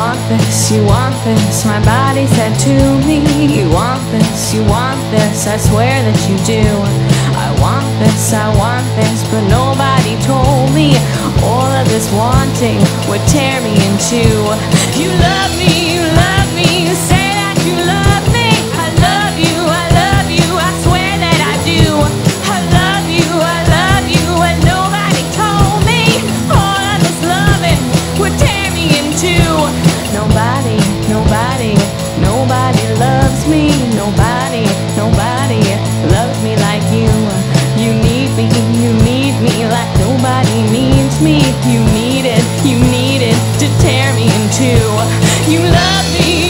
you want this, my body said to me. You want this, I swear that you do. I want this, but nobody told me all of this wanting would tear me in two. You love me, you say that you love me. I love you, I swear that I do. I love you, and nobody told me all of this loving would tear me in two. Nobody loves me. Nobody loves me like you. You need me like nobody needs me. You need it to tear me in two. You love me.